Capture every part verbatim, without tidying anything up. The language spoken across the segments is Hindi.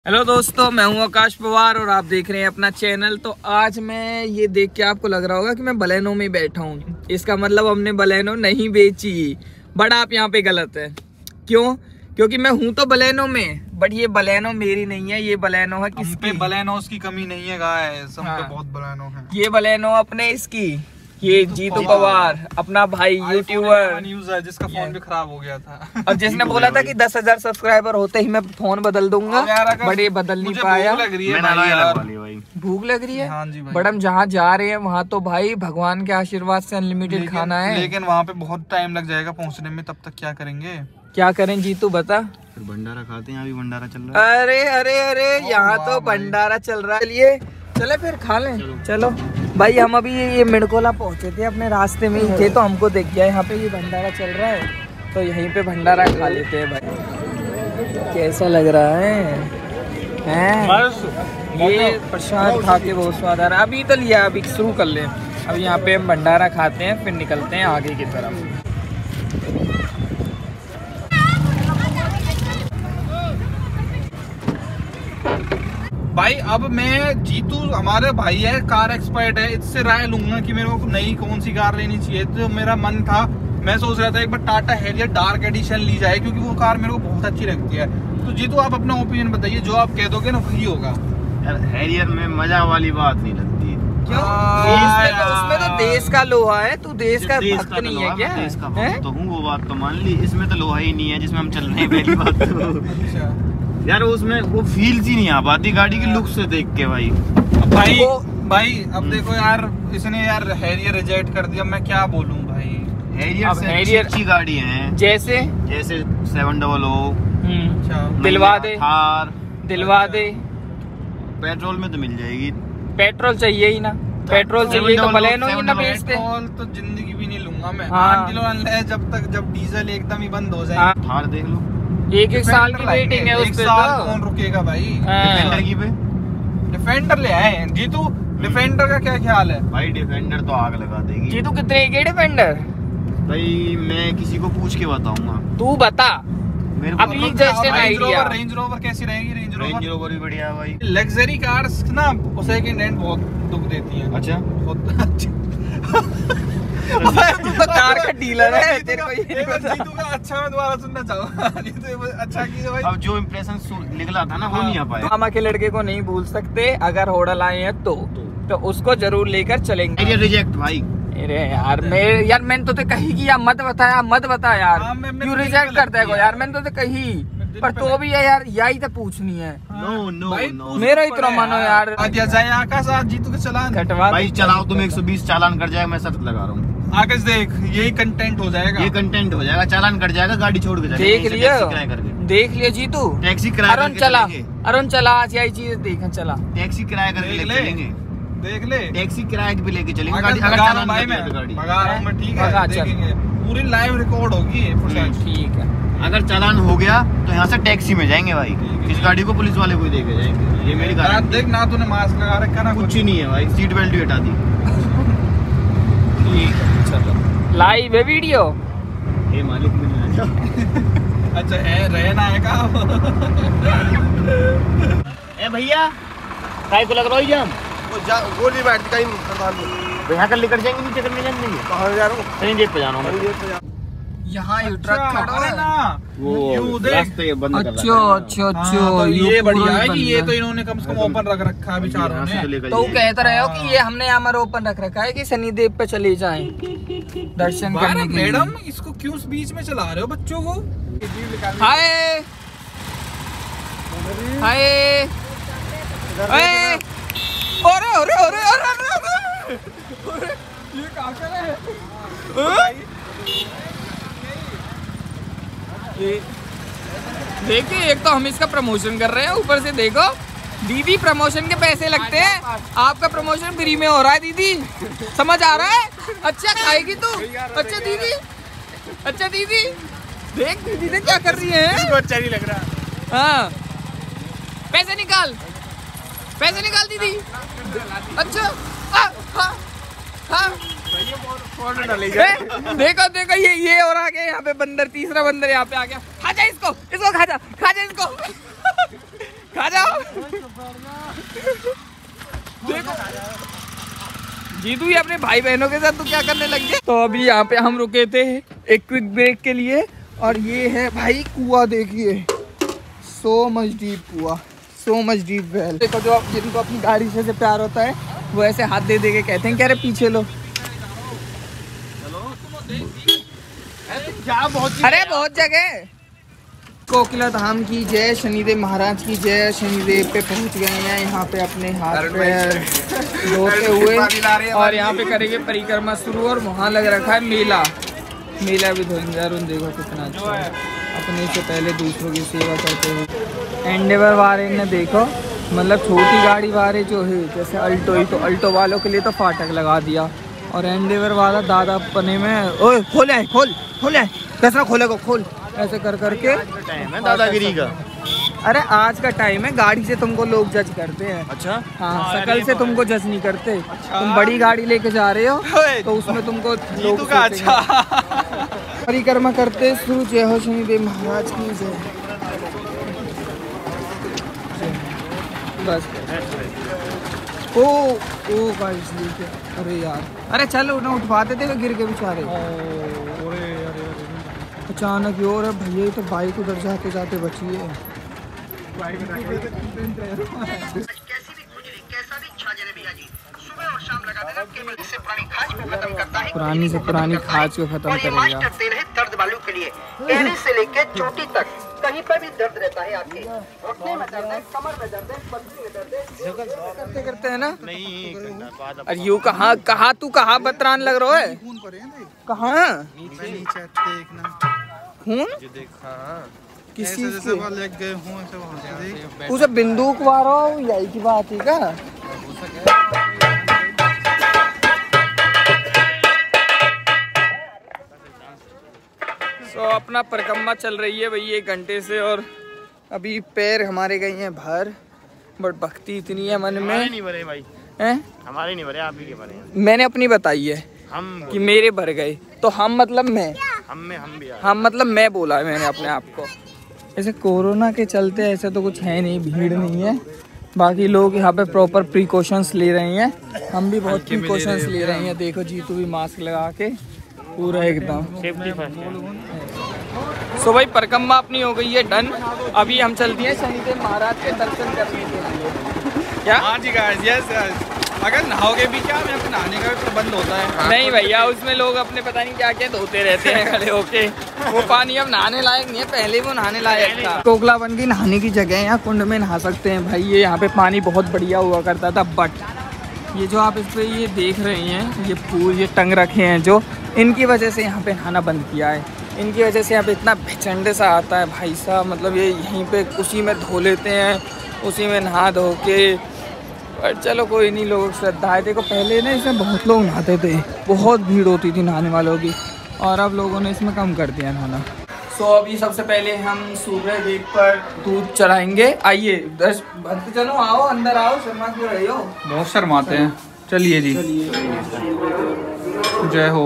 हेलो दोस्तों, मैं हूं आकाश पवार और आप देख रहे हैं अपना चैनल। तो आज मैं ये देख के आपको लग रहा होगा कि मैं बलेनो में बैठा हूं। इसका मतलब हमने बलेनो नहीं बेची, बट आप यहाँ पे गलत है। क्यों? क्योंकि मैं हूं तो बलेनो में, बट ये बलेनो मेरी नहीं है, ये बलेनो है किसकी? बलेनोस की कमी नहीं है गाइस, हम हाँ। पे बहुत बलेनो है। ये बलेनो अपने इसकी, ये जीतू पवार अपना भाई यूट्यूबर न्यूज है जिसका फोन भी खराब हो गया था और जिसने बोला था कि दस हजार सब्सक्राइबर होते ही मैं फोन बदल दूंगा, बट ये बदल नहीं पाया। भूख लग रही है भाई यार। भूख लग रही है। हाँ जी भाई। बट हम जहाँ जा रहे हैं वहाँ तो भाई भगवान के आशीर्वाद से अनलिमिटेड खाना है, लेकिन वहाँ पे बहुत टाइम लग जाएगा पहुँचने में। तब तक क्या करेंगे? क्या करें जीतू बता? फिर भंडारा खाते हैं, अभी भंडारा चल रहा है। अरे अरे अरे यहाँ तो भंडारा चल रहा है। चलिए चले फिर खा लें। चलो, चलो भाई, हम अभी ये मिड़कोला पहुँचे थे, अपने रास्ते में ही थे तो हमको दिख गया यहाँ पे ये भंडारा चल रहा है, तो यहीं पे भंडारा खा लेते हैं भाई। कैसा लग रहा है? हैं? ये प्रसाद खा के बहुत स्वाद आ रहा है। अभी तो लिया, अभी शुरू कर लें। अभी यहाँ पे हम भंडारा खाते हैं, फिर निकलते हैं आगे की तरफ। भाई अब मैं जीतू, हमारे भाई है, कार एक्सपर्ट है, इससे राय लूंगा कि मेरे को नई कौन सी कार लेनी चाहिए। तो मेरा मन था, मैं सोच रहा था एक बार टाटा हैरियर डार्क एडिशन ली जाए, क्योंकि वो कार मेरे को बहुत अच्छी लगती है। तो जीतू आप अपना ओपिनियन बताइए, जो आप कह दोगे ना वही होगा। यार हैरियर में मजा वाली बात नहीं लगती। क्यों? उसमें तो, उसमें तो देश का लोहा है। तू देश का भक्त नहीं है क्या? देश का भक्त तो हूँ, वो बात तो मान ली। इसमें तो लोहा ही नहीं है जिसमें हम चल रहे हैं, पहली बात तो। यार उसमें वो फील ही नहीं आ पाती गाड़ी की लुक से देख के भाई। भाई भाई अब देखो यार, इसने यार हैरियर रिजेक्ट कर दिया, मैं क्या बोलूं भाई। हैरियर से हैरियर अच्छी गाड़ी है, जैसे जैसे सेवन डबल ओ, दिलवा दे, थार दिलवा दे। पेट्रोल में तो मिल जाएगी। पेट्रोल चाहिए ही ना, पेट्रोल चाहिए तो बलेनो ही ना बेचते। पेट्रोल तो जिंदगी भी नहीं लूंगा मैं। हाँ। आठ किलो ले, जब तक जब डीजल एकदम ही बंद हो जाए। थार देख लो, एक एक साल की वेटिंग है उस पे। तो कौन रुकेगा भाई? डिफेंडर की पे डिफेंडर ले आए जीतू। डिफेंडर का क्या ख्याल है? भाई डिफेंडर तो आग लगा देगी। जीतू कितने की डिफेंडर? भाई मैं किसी को पूछ के बताऊंगा। तू बता। मेरे अभी just an idea. Range Rover कैसी रहेगी? रेंज रोवर रेंज रोवर भी बढ़िया है भाई। लग्जरी कार्स ना सेकंड हैंड बहुत दुख देती हैं। अच्छा, बहुत अच्छा। तू तो कार का डीलर है, तेरे को ये नहीं पता। जीतू का अच्छा मैं दोबारा सुनना चाहूंगा। जीतू अच्छा कीजिए भाई। अब जो इम्प्रेशन निकला था ना वो नहीं आ पाया। मामा के लड़के को नहीं भूल सकते, अगर होटल आए हैं तो तो उसको जरूर लेकर चलेंगे। रिजेक्ट भाई। अरे यार मैं यार मैंने तो ते कही कि यार मत बताया मत बता यार, क्यों रिजेक्ट करता है को यार? मैंने तो ते कही, पर तो भी है यार, यही तो पूछनी है। नो नो नो, मेरा इतना मानो यार। आगे जाए आकाश, आज जीतू के चालान कटवा भाई। चलाओ तुम, एक सौ बीस चालान कट जाएगा, मैं शर्त लगा रहा हूँ। आकाश देख, यही कंटेंट हो जाएगा। ये कंटेंट हो जाएगा, चालान कट जाएगा, गाड़ी छोड़ के जाएगा। देख लिया, किराया करके देख लिया जीतू। टैक्सी किराया अरुण करके चला, चलेंगे। अरुण चला, आज यही चीज देख चला। टैक्सी किराया करके देख लेके ले। चलेंगे। देख ले, टैक्सी किराए पे लेके चलेंगे अगर गाड़ी। अगर भगा रहा चालान हूं भाई कट मैं, गया तो गाड़ी भगा रहा हूं मैं, ठीक भगा, है, चल। देखेंगे पूरी लाइव रिकॉर्ड होगी। ठीक है, अगर चालान हो गया तो यहाँ से टैक्सी में जाएंगे भाई। इस गाड़ी को पुलिस वाले को ही देके जाएंगे, ये मेरी गाड़ी। देख ना, तूने मास्क लगा रखा ना, कुछ ही नहीं है भाई, सीट बेल्ट भी हटा दी। ठीक है, चलो लाइव है वीडियो। ये मालिक में नहीं आया। अच्छा है, रहना है का? ए भैया, काय को लग रहा है जाम? गोली बैठ कहीं प्रधान तो यहाँ कर लेकर जाएंगे, नीचे करने जाएंगे। कहाँ जा रहा हूँ? कहीं जेब पे जाना है। यहाँ यू ट्रक खड़ा है ना, वो रास्ते ये बंद कर रहा है। अच्छा अच्छा अच्छा, ये बढ़िया है कि ये तो इन्होंने कम से कम ओपन रख रखा है बेचारों ने। तो कहते रहे हो कि ये हमने यहाँ पर ओपन रख रखा है कि शनिदेव पे चले जाएं दर्शन करने के लिए। मैडम इसको क्यों बीच में चला रहे हो बच्चों को? हाय हाय हाय, अरे अरे अरे अरे अरे अरे, ये कहाँ कर रहे हैं? देखिए, एक तो हम इसका प्रमोशन कर रहे हैं, ऊपर से देखो दीदी प्रमोशन के पैसे लगते हैं, आपका प्रमोशन फ्री में हो रहा है दीदी। समझ आ रहा है? अच्छा खाएगी तू? अच्छा दीदी, अच्छा दीदी, देख दीदी ने क्या कर रही है। अच्छा नहीं लग रहा। हाँ, पैसे निकाल, पैसे निकाल दीदी। अच्छा आ, हाँ हाँ देखो देखो ये ये और आ गया यहाँ पे बंदर, तीसरा बंदर यहाँ पे आ गया। खा जा इसको, इसको खा जा, खा जा इसको। खा जाओ। देखो जीतू ही अपने भाई बहनों के साथ तो क्या करने लग गए। तो अभी यहाँ पे हम रुके थे एक क्विक ब्रेक के लिए और ये है भाई कुआं, देखिए सो मच डीप कुआं, सो मच डीप वेल। देखो जो आप जिनको अपनी गाड़ी से, से प्यार होता है वो ऐसे हाथ दे दे के कहते हैं कि अरे पीछे लो। अरे बहुत जगह। कोकिला धाम की जय, शनिदेव महाराज की जय। शनिदेव पे पहुंच गए हैं, यहाँ पे अपने हाथ पैर धोते हुए और यहाँ पे करेंगे परिक्रमा शुरू। और वहाँ लग रखा है मेला, मेला भी धोएंगे। देखो कितना अच्छा है, अपने से पहले दूसरों की सेवा करते हुए। एंडेवर वाले ने देखो मतलब छोटी गाड़ी वाले जो है जैसे अल्टो ही, तो अल्टो वालों के लिए तो फाटक लगा दिया और एंडेवर वाला दादा पने में ओए खोले है, खोल खोले कैसा खोले को खोल, ऐसे कर करके टाइम है दादागिरी का। अरे आज का टाइम है, गाड़ी से तुमको लोग जज करते हैं। अच्छा हाँ, शकल से तुमको जज नहीं करते। अच्छा। तुम बड़ी गाड़ी लेके जा रहे हो तो उसमें तुमको लोग का अच्छा। परिक्रमा करते शुरू। जय हो शनिदेव महाराज की जय। बस ओ ओ गाइस देखिए, अरे यार, अरे चलो ना उठवाते थे, गिर के बेचारे। अचानक ही और भैया ही तो बाइक उधर जाते जाते बची है। पुरानी से पुरानी खाज को खत्म करेगा। दर्द वालों के लिए एड़ी से लेके चोटी तक कहीं पर भी दर्द रहता है, आपके घुटने में दर्द है, कमर में दर्द है, पसली में दर्द है, करते करते है ना। नहीं अरे यू कहाँ कहाँ तू कहाँ बतरान लग रहा है, कहाँ खून किसी से लग गए हों ऐसे वहां से उसे बंदूक मारो, यही की बात है क्या। तो अपना परिक्रमा चल रही है भाई एक घंटे से और अभी पैर हमारे गए हैं भर, बट भक्ति इतनी है मन में। नहीं भरे भाई, हैं हमारे नहीं भरे, आप ही के भरे हैं। मैंने अपनी बताई है हम कि मेरे भर गए, तो हम मतलब मैं, हम में हम भी हम मतलब मैं बोला है मैंने अपने आप को। ऐसे कोरोना के चलते ऐसे तो कुछ है नहीं, भीड़ नहीं है, बाकी लोग यहाँ पे प्रॉपर प्रिकॉशंस ले रहे हैं, हम भी बहुत प्रिकॉशंस ले रहे हैं। देखो जीतू भी मास्क लगा के पूरा एकदम सेफ्टी फर्स्ट है। सो भाई परिक्रमा अपनी हो गई है डन। अभी हम चलते हैं शनिदेव महाराज के दर्शन करने के लिए। क्या? हाँ जी गाइस, यस अगर नहाओगे भी क्या, मैं नहाने का तो बंद होता है। नहीं भैया, उसमें लोग अपने पता नहीं क्या क्या धोते रहते हैं खड़े होके। वो पानी अब नहाने लायक नहीं है, पहले वो नहाने लायक था। कोकला बन की नहाने की जगह है, यहाँ कुंड में नहा सकते हैं भाई। ये यहाँ पे पानी बहुत बढ़िया हुआ करता था, बट ये जो आप इस पे ये देख रहे हैं, ये फूल ये टंग रखे हैं जो, इनकी वजह से यहाँ पे नहाना बंद किया है। इनकी वजह से यहाँ पे इतना भिचंडे सा आता है भाई साहब, मतलब ये यहीं पे उसी में धो लेते हैं, उसी में नहा धो के। पर चलो कोई नहीं, लोगों की श्रद्धा है। देखो पहले ना इसमें बहुत लोग नहाते थे, बहुत भीड़ होती थी नहाने वालों की, और अब लोगों ने इसमें कम कर दिया नहाना। सो so, अभी सबसे पहले हम सूर्य देव पर दूध चढ़ाएंगे। आइए दस भक्त चलो, आओ अंदर आओ, शर्मा क्यों रहे हो? बहुत शर्माते हैं। चलिए जी, जय हो।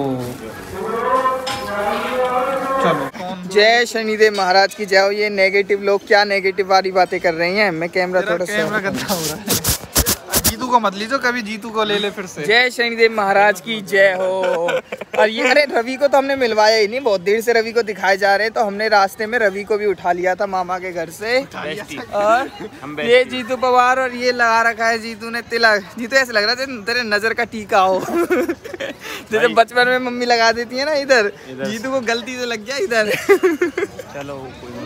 चलो, जय शनिदेव महाराज की जय हो। ये नेगेटिव लोग क्या नेगेटिव वाली बातें कर रहे हैं। मैं कैमरा थोड़ा कैमरा गंदा हो रहा है। जीतू को मत लीजिए, कभी जीतू को ले ले फिर से। जय शनिदेव महाराज की जय हो। और ये अरे रवि को तो हमने मिलवाया ही नहीं, बहुत देर से रवि को दिखाए जा रहे हैं, तो हमने रास्ते में रवि को भी उठा लिया था मामा के घर से। और ये जीतू पवार, और ये लगा रखा है जीतू ने तिलक। जीतू ऐसे लग रहा है तेरे नजर का टीका हो। जैसे बचपन में मम्मी लगा देती है ना इधर, जीतू को गलती से लग गया इधर। चलो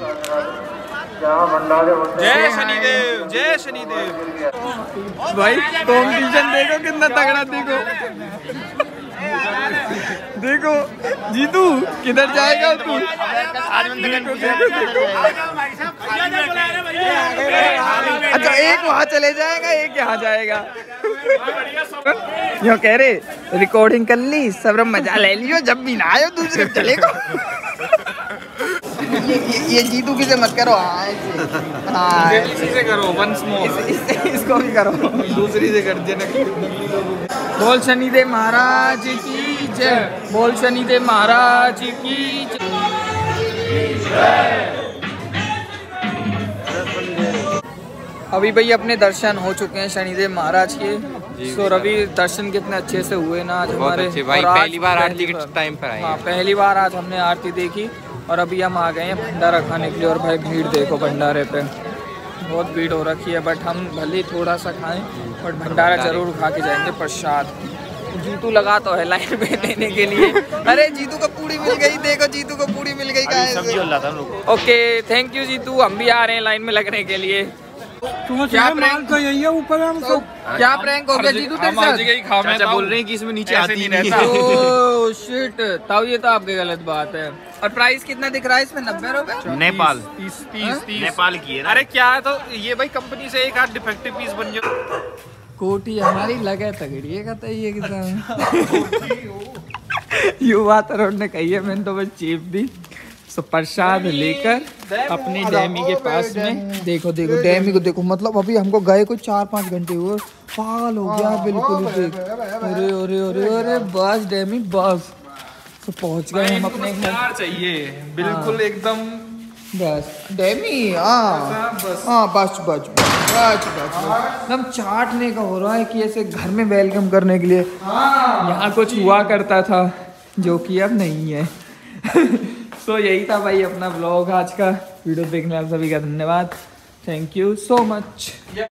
जय शनिदेव, जय शनिदेव। भाई कॉम्पिटिशन देखो कितना तगड़ा, देखो देखो जीतू किधर जाएगा तू। अच्छा एक वहाँ चले जाएगा, एक यहाँ जाएगा। यो कह रहे रिकॉर्डिंग कर ली, सब मजा ले लियो, जब भी ना आयो दूसरे चलेगा। ये, ये, ये जीतू की से मत करो। हाँ हाँ इसी से करो, वंस मोर। इस, इस, इसको भी करो, दूसरी से कर देना। बोल शनिदेव महाराज की जय, बोल शनिदेव महाराज की जय। अभी भाई अपने दर्शन हो चुके हैं शनिदेव महाराज के। तो रवि दर्शन कितने अच्छे से हुए ना आज हमारे। भाई पहली बार आरती के टाइम पर आए। हाँ पहली बार आज हमने आरती देखी और अभी हम आ गए हैं भंडारा खाने के लिए। और भाई भीड़ देखो भंडारे पे, बहुत भीड़ हो रखी है। बट हम भले थोड़ा सा खाएं बट भंडारा जरूर खा के जाएंगे प्रसाद। जीतू लगा तो है लाइन में लेने के लिए। अरे जीतू को पूड़ी मिल गई, देखो जीतू को पूड़ी मिल गई। ओके थैंक यू जीतू, हम भी आ रहे हैं लाइन में लगने के लिए। क्या प्रैंक तो यही है ऊपर हम सब। क्या प्रैंक हो गया जीतू तेरे साथ? चाचा बोल रहे हैं कि इसमें नीचे आती नहीं है। ओह शिट, ताऊ ये तो आपकी गलत बात है। और प्राइस कितना दिख रहा है इसमें? नब्बे रुपए। नेपाल तीस तीस तीस नेपाल की है। अरे क्या है तो ये भाई कंपनी से एक आध डिफेक्टिव पीस बन जाए। कोटी हमारी लगे तगड़ी है कहता ये यू बात रोड ने कही है, मैंने तो बस चीप दी। सो प्रसाद लेकर अपनी डैमी के पास में देखो देखो डैमी को देखो, मतलब अभी हमको गए को चार पाँच घंटे हुए, पागल हो गया बिल्कुल। देख अरे अरे अरे अरे बस डैमी बस। तो पहुंच गए हम अपने घर। चाहिए बिल्कुल एकदम बस डैमी। हाँ हाँ बस बस बस बस एकदम चाटने का हो रहा है कि ऐसे घर में वेलकम करने के लिए। यहाँ कुछ हुआ करता था जो कि अब नहीं है। तो यही था भाई अपना ब्लॉग आज का। वीडियो देखने आप सभी का धन्यवाद। Thank you so much.